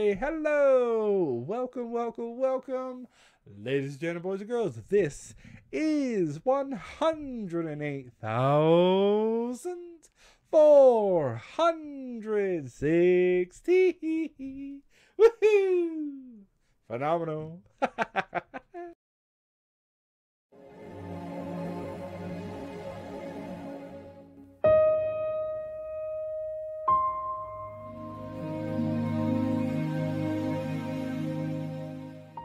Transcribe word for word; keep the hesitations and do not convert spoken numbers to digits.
Hey, hello! Welcome, welcome, welcome, ladies and gentlemen, boys and girls. This is one hundred eight thousand four hundred sixty. Woohoo! Phenomenal.